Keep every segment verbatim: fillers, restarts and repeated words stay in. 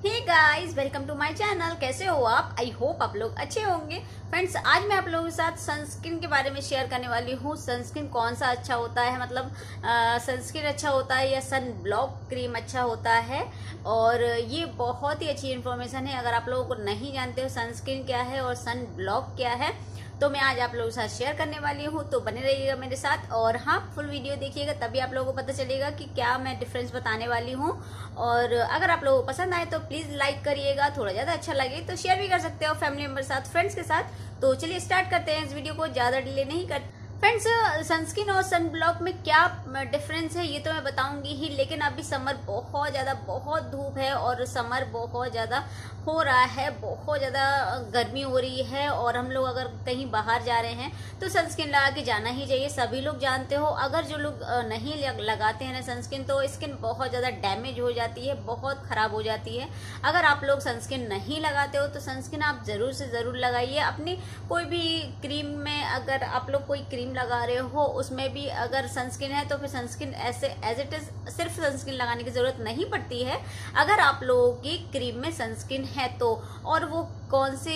Hey guys, welcome to my channel. कैसे हो आप? आई होप आप लोग अच्छे होंगे। फ्रेंड्स, आज मैं आप लोगों के साथ सनस्क्रीन के बारे में शेयर करने वाली हूँ। सनस्क्रीन कौन सा अच्छा होता है, मतलब सनस्क्रीन अच्छा होता है या सन ब्लॉक क्रीम अच्छा होता है। और ये बहुत ही अच्छी इन्फॉर्मेशन है। अगर आप लोगों को नहीं जानते हो सनस्क्रीन क्या है और सन ब्लॉक क्या है, तो मैं आज आप लोगों के साथ शेयर करने वाली हूँ। तो बने रहिएगा मेरे साथ और हाँ, फुल वीडियो देखिएगा, तभी आप लोगों को पता चलेगा कि क्या मैं डिफरेंस बताने वाली हूँ। और अगर आप लोगों को पसंद आए तो प्लीज लाइक करिएगा, थोड़ा ज्यादा अच्छा लगे तो शेयर भी कर सकते हो फैमिली मेंबर साथ, फ्रेंड्स के साथ। तो चलिए स्टार्ट करते हैं इस वीडियो को, ज्यादा डिले नहीं करते। फ्रेंड्स, सनस्क्रीन और सन ब्लॉक में क्या डिफरेंस है ये तो मैं बताऊंगी ही, लेकिन अभी समर बहुत ज़्यादा बहुत धूप है और समर बहुत ज़्यादा हो रहा है, बहुत ज़्यादा गर्मी हो रही है। और हम लोग अगर कहीं बाहर जा रहे हैं तो सनस्क्रीन लगा के जाना ही चाहिए, सभी लोग जानते हो। अगर जो लोग नहीं लगाते हैं ना सनस्क्रीन, तो स्किन बहुत ज़्यादा डैमेज हो जाती है, बहुत ख़राब हो जाती है। अगर आप लोग सनस्क्रीन नहीं लगाते हो तो सनस्क्रीन आप ज़रूर से ज़रूर लगाइए। अपनी कोई भी क्रीम में अगर आप लोग कोई क्रीम लगा रहे हो, उसमें भी अगर सनस्क्रीन है तो फिर सनस्क्रीन ऐसे एज इट इज सिर्फ सनस्क्रीन लगाने की जरूरत नहीं पड़ती है। अगर आप लोगों की क्रीम में सनस्क्रीन है तो, और वो कौन से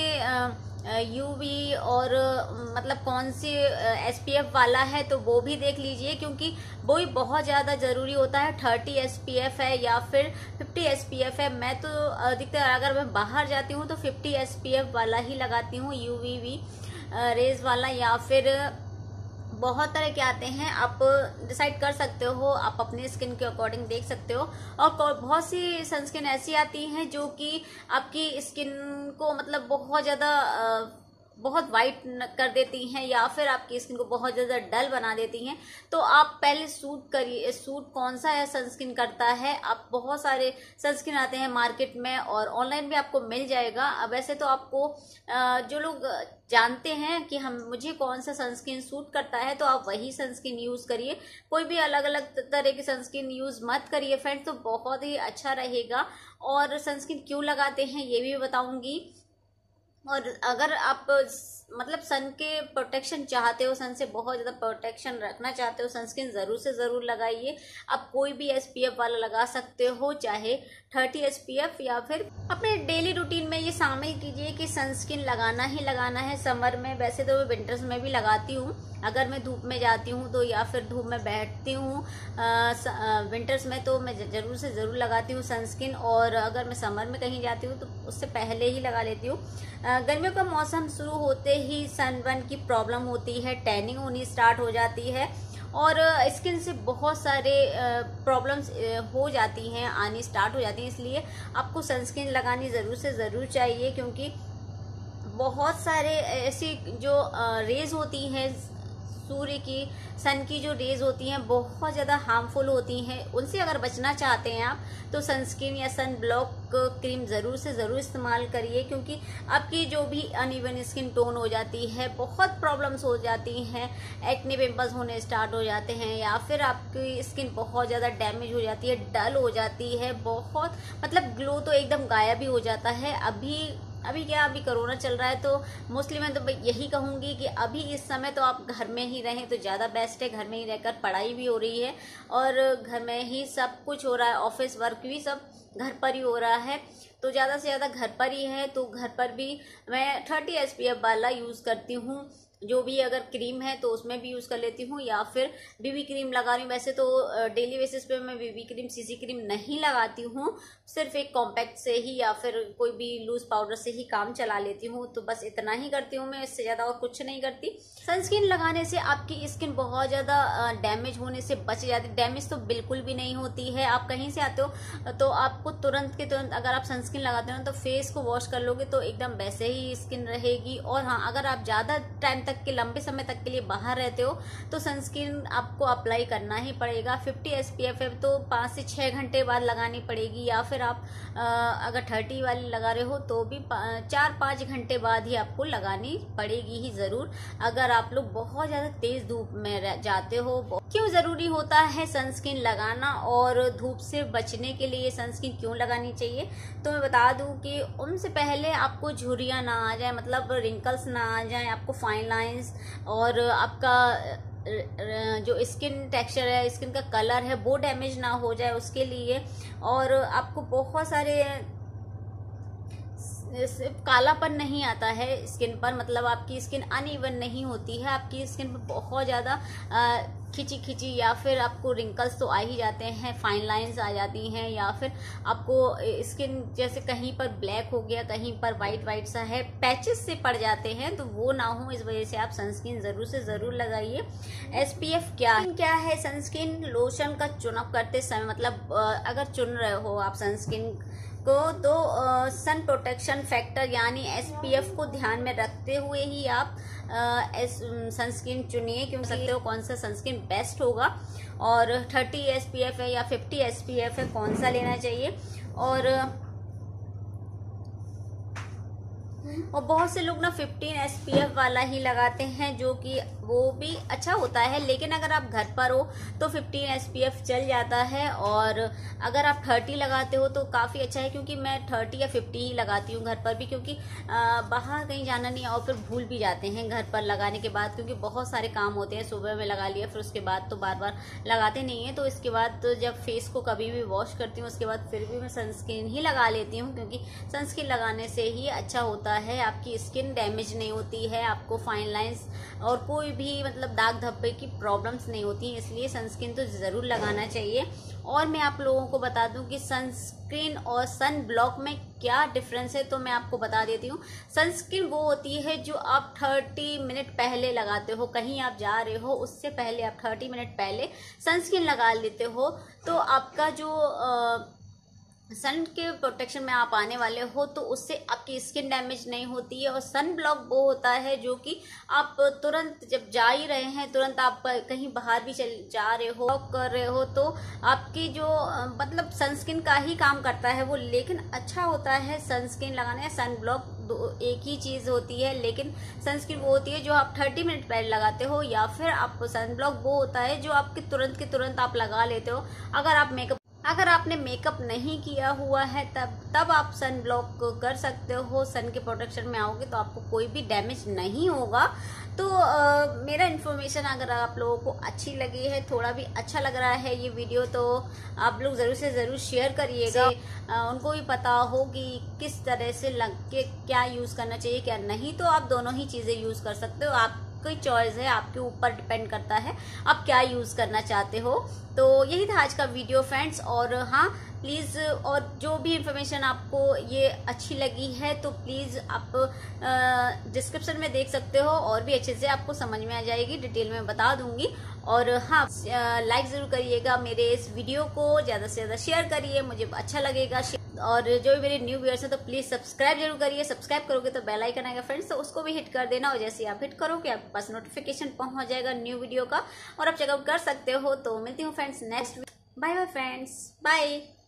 यूवी और मतलब कौन सी एसपीएफ वाला है तो वो भी देख लीजिए, क्योंकि वो ही बहुत ज़्यादा ज़रूरी होता है। थर्टी एसपीएफ है या फिर फिफ्टी एसपीएफ है। मैं तो अधिकतर अगर मैं बाहर जाती हूँ तो फिफ्टी एसपीएफ वाला ही लगाती हूँ, यूवीवी रेज वाला। या फिर बहुत तरह के आते हैं, आप डिसाइड कर सकते हो, आप अपनी स्किन के अकॉर्डिंग देख सकते हो। और बहुत सी सनस्क्रीन ऐसी आती हैं जो कि आपकी स्किन को मतलब बहुत ज़्यादा बहुत वाइट कर देती हैं या फिर आपकी स्किन को बहुत ज़्यादा डल बना देती हैं। तो आप पहले सूट करिए, सूट कौन सा है सनस्क्रीन करता है। आप बहुत सारे सनस्क्रीन आते हैं मार्केट में और ऑनलाइन भी आपको मिल जाएगा। अब वैसे तो आपको जो लोग जानते हैं कि हम मुझे कौन सा सनस्क्रीन सूट करता है, तो आप वही सनस्क्रीन यूज़ करिए। कोई भी अलग अलग तरह की सनस्क्रीन यूज़ मत करिए फ्रेंड्स, तो बहुत ही अच्छा रहेगा। और सनस्क्रीन क्यों लगाते हैं ये भी बताऊँगी। और अगर आप मतलब सन के प्रोटेक्शन चाहते हो, सन से बहुत ज़्यादा प्रोटेक्शन रखना चाहते हो, सनस्क्रीन ज़रूर से ज़रूर लगाइए। आप कोई भी एसपीएफ वाला लगा सकते हो, चाहे थर्टी एसपीएफ, या फिर अपने डेली रूटीन में ये शामिल कीजिए कि सनस्क्रीन लगाना ही लगाना है समर में। वैसे तो मैं विंटर्स में भी लगाती हूँ, अगर मैं धूप में जाती हूँ तो, या फिर धूप में बैठती हूँ विंटर्स में, तो मैं ज़रूर से ज़रूर लगाती हूँ सनस्क्रीन। और अगर मैं समर में कहीं जाती हूँ तो उससे पहले ही लगा लेती हूँ। गर्मियों का मौसम शुरू होते ही सनबर्न की प्रॉब्लम होती है, टैनिंग होनी स्टार्ट हो जाती है और स्किन से बहुत सारे प्रॉब्लम्स हो जाती हैं, आनी स्टार्ट हो जाती हैं। इसलिए आपको सनस्क्रीन लगानी ज़रूर से ज़रूर चाहिए, क्योंकि बहुत सारे ऐसी जो रेज होती हैं सूर्य की, सन की जो रेज होती हैं बहुत ज़्यादा हार्मफुल होती हैं। उनसे अगर बचना चाहते हैं आप तो सनस्क्रीन या सन ब्लॉक क्रीम ज़रूर से ज़रूर इस्तेमाल करिए, क्योंकि आपकी जो भी अनइवन स्किन टोन हो जाती है, बहुत प्रॉब्लम्स हो जाती हैं, एक्ने पिंपल्स होने स्टार्ट हो जाते हैं, या फिर आपकी स्किन बहुत ज़्यादा डैमेज हो जाती है, डल हो जाती है, बहुत मतलब ग्लो तो एकदम गायब ही हो जाता है। अभी अभी क्या अभी कोरोना चल रहा है, तो मोस्टली मैं तो यही कहूँगी कि अभी इस समय तो आप घर में ही रहें तो ज़्यादा बेस्ट है। घर में ही रहकर पढ़ाई भी हो रही है और घर में ही सब कुछ हो रहा है, ऑफिस वर्क भी सब घर पर ही हो रहा है, तो ज़्यादा से ज़्यादा घर पर ही है। तो घर पर भी मैं थर्टी एसपीएफ वाला यूज़ करती हूँ। जो भी अगर क्रीम है तो उसमें भी यूज़ कर लेती हूँ, या फिर बीबी क्रीम लगा रही हूँ। वैसे तो डेली बेसिस पे मैं बीबी क्रीम सीसी क्रीम नहीं लगाती हूँ, सिर्फ एक कॉम्पैक्ट से ही या फिर कोई भी लूज पाउडर से ही काम चला लेती हूँ। तो बस इतना ही करती हूँ मैं, इससे ज़्यादा और कुछ नहीं करती। सनस्क्रीन लगाने से आपकी स्किन बहुत ज़्यादा डैमेज होने से बच जाती है। डैमेज तो बिल्कुल भी नहीं होती है। आप कहीं से आते हो तो आपको तुरंत के तुरंत अगर आप सनस्क्रीन लगाते हो तो फेस को वॉश कर लोगे तो एकदम वैसे ही स्किन रहेगी। और हाँ, अगर आप ज़्यादा टाइम तक के लंबे समय तक के लिए बाहर रहते हो तो सनस्क्रीन आपको अप्लाई करना ही पड़ेगा। फिफ्टी एसपीएफ है तो पाँच से छः घंटे बाद लगानी पड़ेगी, या फिर आप आ, अगर थर्टी वाली लगा रहे हो तो भी चार पाँच घंटे बाद ही आपको लगानी पड़ेगी ही ज़रूर, अगर आप लोग बहुत ज़्यादा तेज़ धूप में जाते हो। क्यों ज़रूरी होता है सनस्क्रीन लगाना और धूप से बचने के लिए सनस्क्रीन क्यों लगानी चाहिए, तो मैं बता दूं कि उनसे पहले आपको झुर्रियाँ ना आ जाए, मतलब रिंकल्स ना आ जाए, आपको फाइन लाइंस और आपका जो स्किन टेक्सचर है, स्किन का कलर है, वो डैमेज ना हो जाए उसके लिए। और आपको बहुत सारे सिर्फ कालापन नहीं आता है स्किन पर, मतलब आपकी स्किन अनइवन नहीं होती है, आपकी स्किन पर बहुत ज़्यादा खिंची खिंची या फिर आपको रिंकल्स तो आ ही जाते हैं, फाइन लाइंस आ जाती हैं, या फिर आपको स्किन जैसे कहीं पर ब्लैक हो गया, कहीं पर वाइट वाइट सा है, पैचेस से पड़ जाते हैं, तो वो ना हो इस वजह से आप सनस्क्रीन ज़रूर से ज़रूर लगाइए। एसपीएफ क्या क्या है? सनस्क्रीन लोशन का चुनाव करते समय, मतलब अगर चुन रहे हो आप सनस्क्रीन को, तो सन प्रोटेक्शन फैक्टर यानी एसपीएफ को ध्यान में रखते हुए ही आप सनस्क्रीन चुनिए, क्योंकि सकते हो कौन सा सनस्क्रीन बेस्ट होगा, और थर्टी एसपीएफ है या फिफ्टी एसपीएफ है, कौन सा लेना चाहिए। और और बहुत से लोग ना फिफ्टीन एसपीएफ वाला ही लगाते हैं, जो कि वो भी अच्छा होता है, लेकिन अगर आप घर पर हो तो फिफ्टीन एसपीएफ चल जाता है, और अगर आप थर्टी लगाते हो तो काफ़ी अच्छा है, क्योंकि मैं थर्टी या फिफ्टी ही लगाती हूँ घर पर भी, क्योंकि बाहर कहीं जाना नहीं है और फिर भूल भी जाते हैं घर पर लगाने के बाद, क्योंकि बहुत सारे काम होते हैं, सुबह में लगा लिया फिर उसके बाद तो बार बार लगाते नहीं है, तो इसके बाद तो जब फेस को कभी भी वॉश करती हूँ उसके बाद फिर भी मैं सनस्क्रीन ही लगा लेती हूँ, क्योंकि सनस्क्रीन लगाने से ही अच्छा होता है, आपकी स्किन डैमेज नहीं होती है, आपको फाइन लाइंस और कोई भी मतलब दाग धब्बे की प्रॉब्लम्स नहीं होती, इसलिए सनस्क्रीन तो ज़रूर लगाना चाहिए। और मैं आप लोगों को बता दूं कि सनस्क्रीन और सन ब्लॉक में क्या डिफरेंस है, तो मैं आपको बता देती हूँ। सनस्क्रीन वो होती है जो आप थर्टी मिनट पहले लगाते हो, कहीं आप जा रहे हो उससे पहले आप थर्टी मिनट पहले सनस्क्रीन लगा लेते हो, तो आपका जो आ, सन के प्रोटेक्शन में आप आने वाले हो तो उससे आपकी स्किन डैमेज नहीं होती है। और सन ब्लॉक वो होता है जो कि आप तुरंत जब जा ही रहे हैं, तुरंत आप कहीं बाहर भी चल जा रहे हो, कर रहे हो, तो आपकी जो मतलब सनस्क्रीन का ही काम करता है वो, लेकिन अच्छा होता है सनस्क्रीन लगाने। सन ब्लॉक एक ही चीज़ होती है, लेकिन सनस्क्रीन वो होती है जो आप थर्टी मिनट पहले लगाते हो, या फिर आप सन ब्लॉक वो होता है जो आपके तुरंत के तुरंत आप लगा लेते हो। अगर आप मेकअप अगर आपने मेकअप नहीं किया हुआ है तब तब आप सन ब्लॉक कर सकते हो, सन के प्रोटेक्शन में आओगे तो आपको कोई भी डैमेज नहीं होगा। तो आ, मेरा इन्फॉर्मेशन अगर आप लोगों को अच्छी लगी है, थोड़ा भी अच्छा लग रहा है ये वीडियो, तो आप लोग ज़रूर से ज़रूर शेयर करिएगा, उनको भी पता हो कि किस तरह से लग के क्या यूज़ करना चाहिए क्या नहीं। तो आप दोनों ही चीज़ें यूज़ कर सकते हो, आप कोई चॉइस है, आपके ऊपर डिपेंड करता है आप क्या यूज़ करना चाहते हो। तो यही था आज का वीडियो फ्रेंड्स। और हाँ प्लीज़, और जो भी इंफॉर्मेशन आपको ये अच्छी लगी है तो प्लीज़ आप डिस्क्रिप्शन में देख सकते हो, और भी अच्छे से आपको समझ में आ जाएगी, डिटेल में बता दूंगी। और हाँ लाइक ज़रूर करिएगा मेरे इस वीडियो को, ज़्यादा से ज़्यादा शेयर करिए, मुझे अच्छा लगेगा। और जो भी मेरे न्यू व्यूअर्स हैं तो प्लीज़ सब्सक्राइब जरूर करिए, सब्सक्राइब करोगे तो बेल आइकन आएगा फ्रेंड्स, तो उसको भी हिट कर देना, और जैसे आप हिट करोगे आपके पास नोटिफिकेशन पहुंच जाएगा न्यू वीडियो का, और आप चेकआउट कर सकते हो। तो मिलती हूँ friends next, bye bye friends, bye.